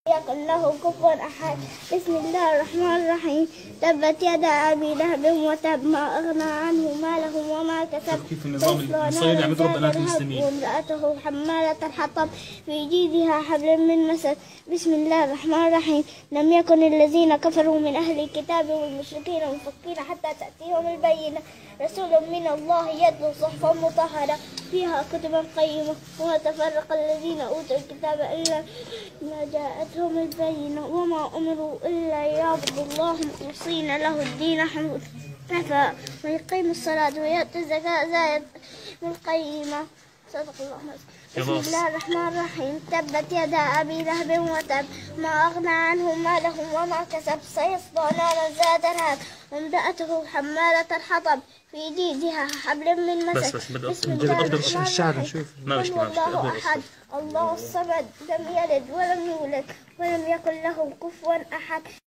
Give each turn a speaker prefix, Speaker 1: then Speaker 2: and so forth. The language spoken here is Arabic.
Speaker 1: يكن له كفوا أحد. بسم الله الرحمن الرحيم. تبت يدا أبي لهب وتب ما أغنى عنه ماله وما كسب.
Speaker 2: كيف النظام الصهيوني عم يضرب بنات المسلمين.
Speaker 1: وامرأته حمالة الحطب في جيدها حبل من مسد. بسم الله الرحمن الرحيم. لم يكن الذين كفروا من أهل الكتاب والمشركين منفكين حتى تأتيهم البينة. رسول من الله يتلو صحفا مطهرة فيها كتب قيمة وما تفرق الذين أوتوا الكتاب إلا ما جاءتهم البينة وما أمروا إلا ليعبدوا الله مخلصين له الدين حنفاء ويقيموا الصلاة ويؤتوا الزكاة ذلك القيمة. صدق الله. بسم الله الرحمن الرحيم. تبت يدا أبي لهب وتب ما أغنى عنه ماله وما كسب. سيصلى نارا ذات لهب وامرأته حمالة الحطب في جيدها حبل من مسد. بسم الله الرحمن الرحيم. قل الله أحد الله الصمد لم يلد ولم يولد ولم يكن له كفوا أحد.